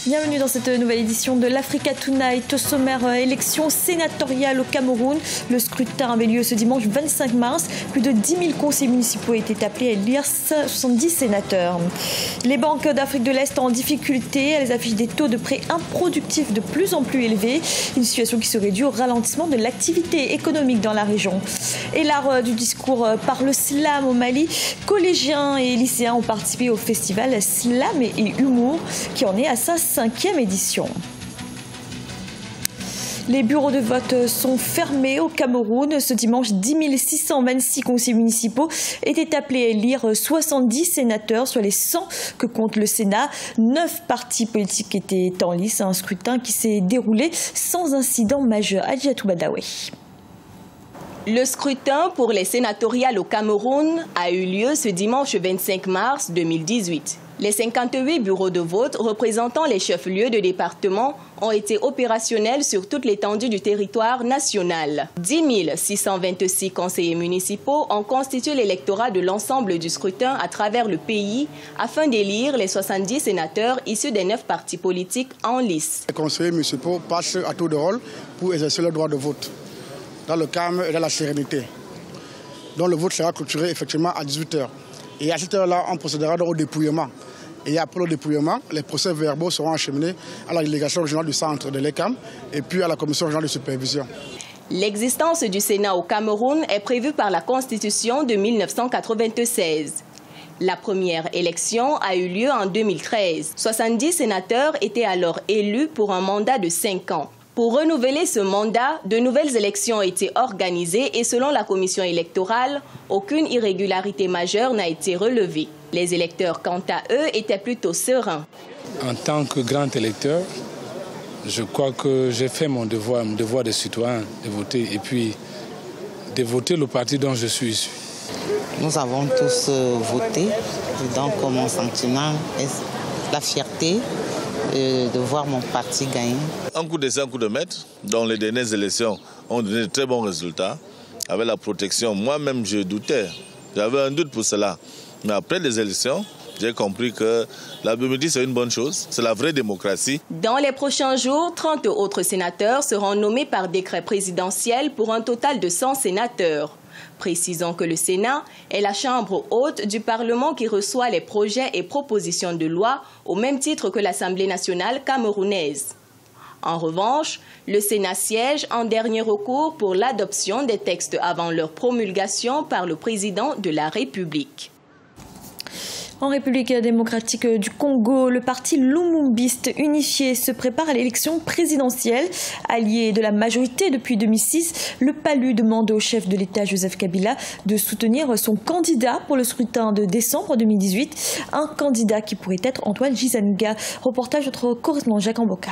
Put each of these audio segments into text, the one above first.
Bienvenue dans cette nouvelle édition de l'Africa Tonight. Au sommaire, élection sénatoriale au Cameroun. Le scrutin avait lieu ce dimanche 25 mars. Plus de 10 000 conseillers municipaux étaient appelés à élire 70 sénateurs. Les banques d'Afrique de l'Est en difficulté. Elles affichent des taux de prêts improductifs de plus en plus élevés. Une situation qui serait due au ralentissement de l'activité économique dans la région. Et l'art du discours par le slam au Mali. Collégiens et lycéens ont participé au festival Slam et Humour qui en est à sa 5e édition. Les bureaux de vote sont fermés au Cameroun. Ce dimanche, 10 626 conseillers municipaux étaient appelés à élire 70 sénateurs sur les 100 que compte le Sénat. 9 partis politiques étaient en lice. Un scrutin qui s'est déroulé sans incident majeur. Adjatou Badawi. Le scrutin pour les sénatoriales au Cameroun a eu lieu ce dimanche 25 mars 2018. Les 58 bureaux de vote représentant les chefs-lieux de département ont été opérationnels sur toute l'étendue du territoire national. 10 626 conseillers municipaux ont constitué l'électorat de l'ensemble du scrutin à travers le pays afin d'élire les 70 sénateurs issus des 9 partis politiques en lice. Les conseillers municipaux passent à tour de rôle pour exercer leur droit de vote dans le calme et dans la sérénité. Donc le vote sera clôturé effectivement à 18 h. Et à cette heure-là, on procédera au dépouillement. Et après le dépouillement, les procès-verbaux seront acheminés à la délégation régionale du centre de l'ECAM et puis à la commission régionale de supervision. L'existence du Sénat au Cameroun est prévue par la Constitution de 1996. La première élection a eu lieu en 2013. 70 sénateurs étaient alors élus pour un mandat de 5 ans. Pour renouveler ce mandat, de nouvelles élections ont été organisées et selon la commission électorale, aucune irrégularité majeure n'a été relevée. Les électeurs, quant à eux, étaient plutôt sereins. En tant que grand électeur, je crois que j'ai fait mon devoir de citoyen, de voter et puis de voter le parti dont je suis issu. Nous avons tous voté, donc mon sentiment est la fierté de voir mon parti gagner. Un coup d'essai, un coup de maître, dont les dernières élections ont donné de très bons résultats. Avec la protection, moi-même je doutais, j'avais un doute pour cela. Mais après les élections, j'ai compris que la biométrie c'est une bonne chose, c'est la vraie démocratie. Dans les prochains jours, 30 autres sénateurs seront nommés par décret présidentiel pour un total de 100 sénateurs. Précisons que le Sénat est la chambre haute du Parlement qui reçoit les projets et propositions de loi au même titre que l'Assemblée nationale camerounaise. En revanche, le Sénat siège en dernier recours pour l'adoption des textes avant leur promulgation par le président de la République. En République démocratique du Congo, le parti lumumbiste unifié se prépare à l'élection présidentielle. Allié de la majorité depuis 2006, le PALU demande au chef de l'État Joseph Kabila de soutenir son candidat pour le scrutin de décembre 2018. Un candidat qui pourrait être Antoine Gizanga. Reportage de notre correspondant Jacques Amboka.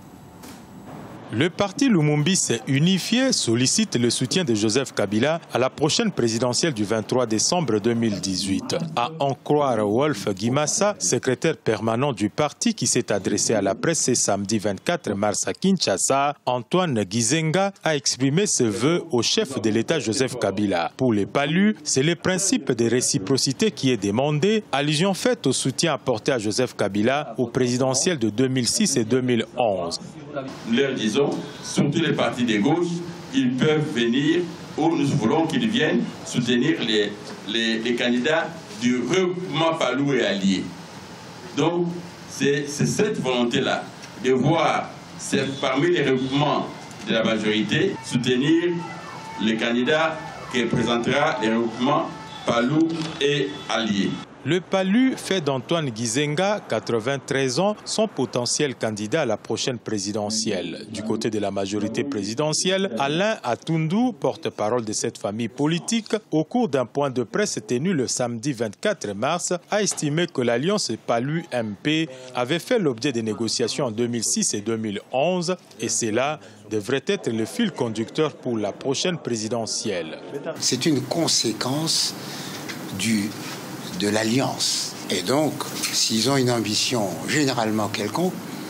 Le parti lumumbiste unifié sollicite le soutien de Joseph Kabila à la prochaine présidentielle du 23 décembre 2018. À en croire Wolf Guimassa, secrétaire permanent du parti qui s'est adressé à la presse ce samedi 24 mars à Kinshasa, Antoine Gizanga a exprimé ses vœux au chef de l'État Joseph Kabila. Pour les PALU, c'est le principe de réciprocité qui est demandé, allusion faite au soutien apporté à Joseph Kabila aux présidentielles de 2006 et 2011. Nous leur disons, surtout les partis de gauche, ils peuvent venir, ou nous voulons qu'ils viennent soutenir les candidats du regroupement Palou et Alliés. Donc, c'est cette volonté-là, de voir parmi les regroupements de la majorité, soutenir les candidats qui représentera les regroupements Palou et Alliés. Le PALU fait d'Antoine Gizanga, 93 ans, son potentiel candidat à la prochaine présidentielle. Du côté de la majorité présidentielle, Alain Atundu, porte-parole de cette famille politique, au cours d'un point de presse tenu le samedi 24 mars, a estimé que l'alliance PALU-MP avait fait l'objet des négociations en 2006 et 2011 et cela devrait être le fil conducteur pour la prochaine présidentielle. C'est une conséquence de l'alliance. Et donc, s'ils ont une ambition généralement quelconque,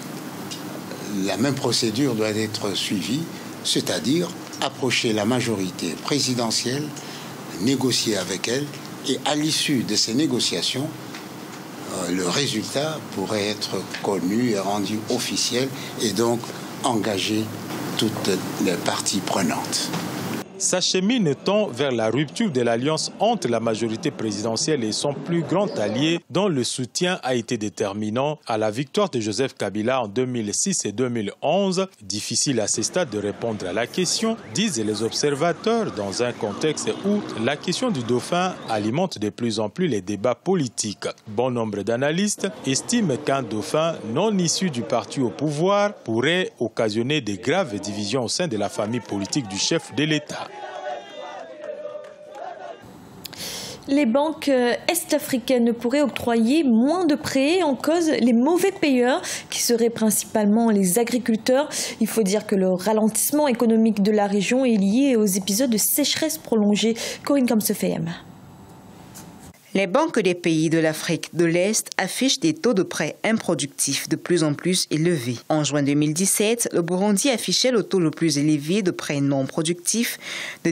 la même procédure doit être suivie, c'est-à-dire approcher la majorité présidentielle, négocier avec elle, et à l'issue de ces négociations, le résultat pourrait être connu et rendu officiel et donc engager toutes les parties prenantes. S'achemine-t-on vers la rupture de l'alliance entre la majorité présidentielle et son plus grand allié, dont le soutien a été déterminant à la victoire de Joseph Kabila en 2006 et 2011? Difficile à ce stade de répondre à la question, disent les observateurs, dans un contexte où la question du dauphin alimente de plus en plus les débats politiques. Bon nombre d'analystes estiment qu'un dauphin non issu du parti au pouvoir pourrait occasionner de graves divisions au sein de la famille politique du chef de l'État. Les banques est-africaines pourraient octroyer moins de prêts, en cause les mauvais payeurs, qui seraient principalement les agriculteurs. Il faut dire que le ralentissement économique de la région est lié aux épisodes de sécheresse prolongée. Corinne Kamsefeyem. Les banques des pays de l'Afrique de l'Est affichent des taux de prêts improductifs de plus en plus élevés. En juin 2017, le Burundi affichait le taux le plus élevé de prêts non productifs de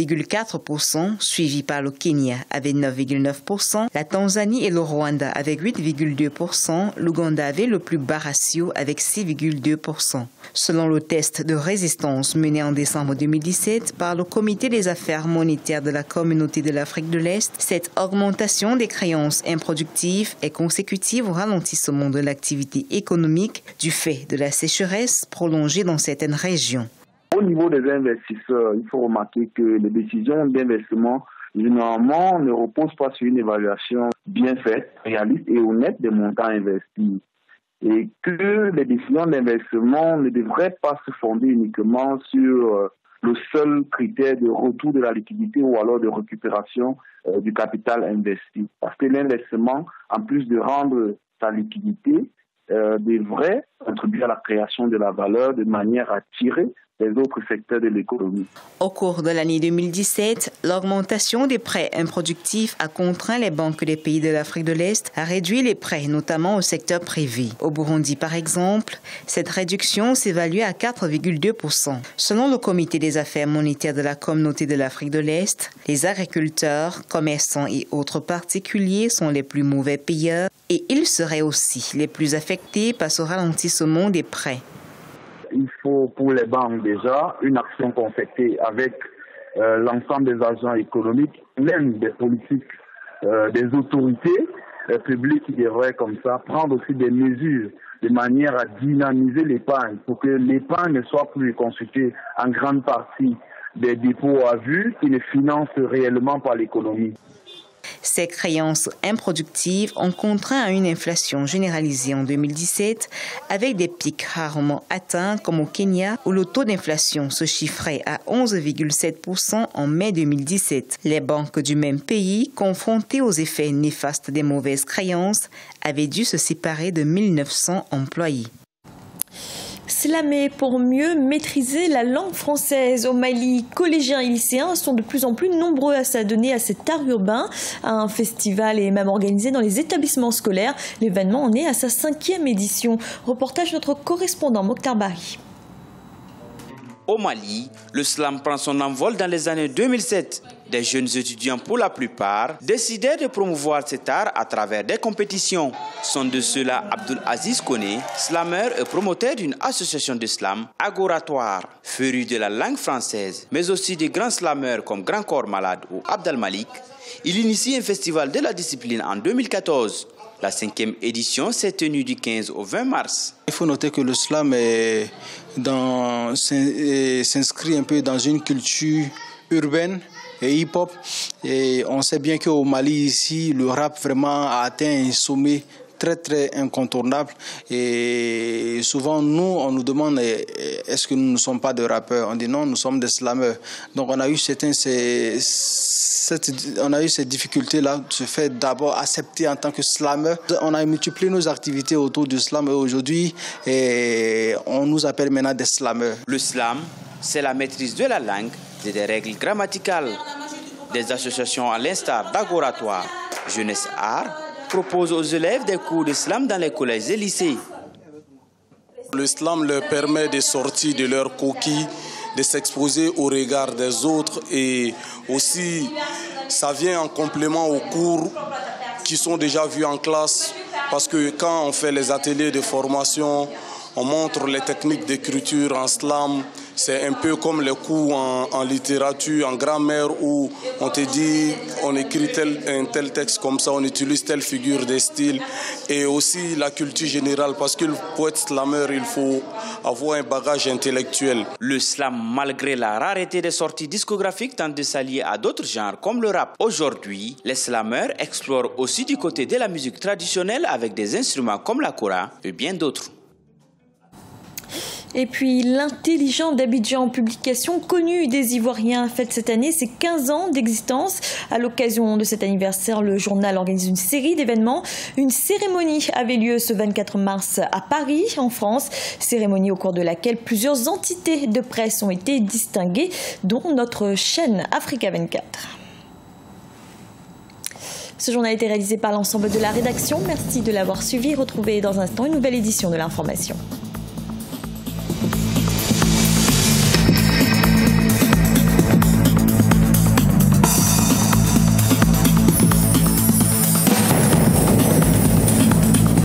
17,4%, suivi par le Kenya avec 9,9%, la Tanzanie et le Rwanda avec 8,2%, l'Ouganda avait le plus bas ratio avec 6,2%. Selon le test de résistance mené en décembre 2017 par le Comité des affaires monétaires de la Communauté de l'Afrique de l'Est, cette augmentation des créances improductives est consécutive au ralentissement de l'activité économique du fait de la sécheresse prolongée dans certaines régions. Au niveau des investisseurs, il faut remarquer que les décisions d'investissement généralement ne reposent pas sur une évaluation bien faite, réaliste et honnête des montants investis. Et que les décisions d'investissement ne devraient pas se fonder uniquement sur le seul critère de retour de la liquidité ou alors de récupération du capital investi. Parce que l'investissement, en plus de rendre sa liquidité, devrait contribuer à la création de la valeur de manière à tirer les autres secteurs de l'économie. Au cours de l'année 2017, l'augmentation des prêts improductifs a contraint les banques des pays de l'Afrique de l'Est à réduire les prêts, notamment au secteur privé. Au Burundi, par exemple, cette réduction s'évalue à 4,2%. Selon le Comité des affaires monétaires de la Communauté de l'Afrique de l'Est, les agriculteurs, commerçants et autres particuliers sont les plus mauvais payeurs et ils seraient aussi les plus affectés par ce ralentissement des prêts. Il faut pour les banques déjà une action concertée avec l'ensemble des agents économiques, même des politiques, des autorités publiques qui devraient comme ça prendre aussi des mesures de manière à dynamiser l'épargne pour que l'épargne ne soit plus constituée en grande partie des dépôts à vue qui ne financent réellement pas l'économie. Ces créances improductives ont contraint à une inflation généralisée en 2017 avec des pics rarement atteints comme au Kenya où le taux d'inflation se chiffrait à 11,7% en mai 2017. Les banques du même pays, confrontées aux effets néfastes des mauvaises créances, avaient dû se séparer de 1900 employés. Slammer pour mieux maîtriser la langue française. Au Mali, collégiens et lycéens sont de plus en plus nombreux à s'adonner à cet art urbain. Un festival est même organisé dans les établissements scolaires. L'événement en est à sa 5e édition. Reportage de notre correspondant Mokhtar Bari. Au Mali, le slam prend son envol dans les années 2007. Des jeunes étudiants, pour la plupart, décidèrent de promouvoir cet art à travers des compétitions. Sont de ceux-là Abdul Aziz Kone, slameur et promoteur d'une association de slam, Agoratoire, féru de la langue française, mais aussi des grands slameurs comme Grand Corps Malade ou Abdel Malik. Il initie un festival de la discipline en 2014. La 5e édition s'est tenue du 15 au 20 mars. Il faut noter que le slam s'inscrit un peu dans une culture urbaine et hip-hop. Et on sait bien qu'au Mali, ici, le rap vraiment a atteint un sommet très incontournable. Et souvent, nous, on nous demande est-ce que nous ne sommes pas des rappeurs? On dit non, nous sommes des slameurs. Donc on a eu cette difficulté-là de se faire d'abord accepter en tant que slameur. On a multiplié nos activités autour du slam et aujourd'hui, on nous appelle maintenant des slameurs. Le slam, c'est la maîtrise de la langue et des règles grammaticales. Des associations à l'instar d'Agoratoire, Jeunesse Art, proposent aux élèves des cours de slam dans les collèges et lycées. Le slam leur permet de sortir de leur coquille, de s'exposer au regard des autres et aussi ça vient en complément aux cours qui sont déjà vus en classe parce que quand on fait les ateliers de formation, on montre les techniques d'écriture en slam. C'est un peu comme les cours en littérature, en grammaire, où on te dit, on écrit un tel texte comme ça, on utilise telle figure de style. Et aussi la culture générale, parce que le poète slameur, il faut avoir un bagage intellectuel. Le slam, malgré la rareté des sorties discographiques, tente de s'allier à d'autres genres comme le rap. Aujourd'hui, les slameurs explorent aussi du côté de la musique traditionnelle avec des instruments comme la kora et bien d'autres. Et puis l'intelligent d'Abidjan publication connue des Ivoiriens fête cette année ses 15 ans d'existence. À l'occasion de cet anniversaire, le journal organise une série d'événements. Une cérémonie avait lieu ce 24 mars à Paris, en France. Cérémonie au cours de laquelle plusieurs entités de presse ont été distinguées, dont notre chaîne Africa 24. Ce journal a été réalisé par l'ensemble de la rédaction. Merci de l'avoir suivi. Retrouvez dans un instant une nouvelle édition de l'information.